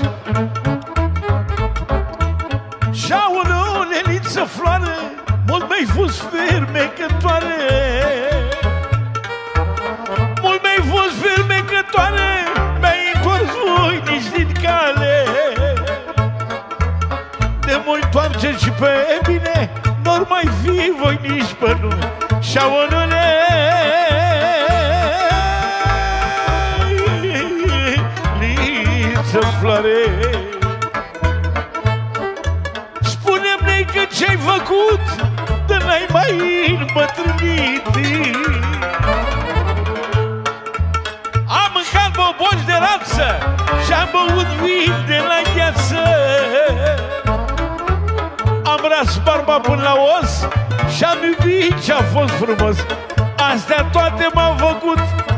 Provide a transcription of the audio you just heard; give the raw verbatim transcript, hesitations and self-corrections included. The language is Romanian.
Și-au o leliță floare, mult mi-ai fost fermecătoare, mult mi-ai fost fermecătoare, mi-ai întors voinici din cale. De mult întoarce și pe bine, n-or mai fi voinici pe lume. Și-au o leliță floare. Spune-mi că ce-ai făcut, de n-ai mai îmbătrânit. Am mâncat boboci de rață și-am băut vin de la gheață. Am ras barba până la os și-am iubit ce-a fost frumos. Astea toate m-au făcut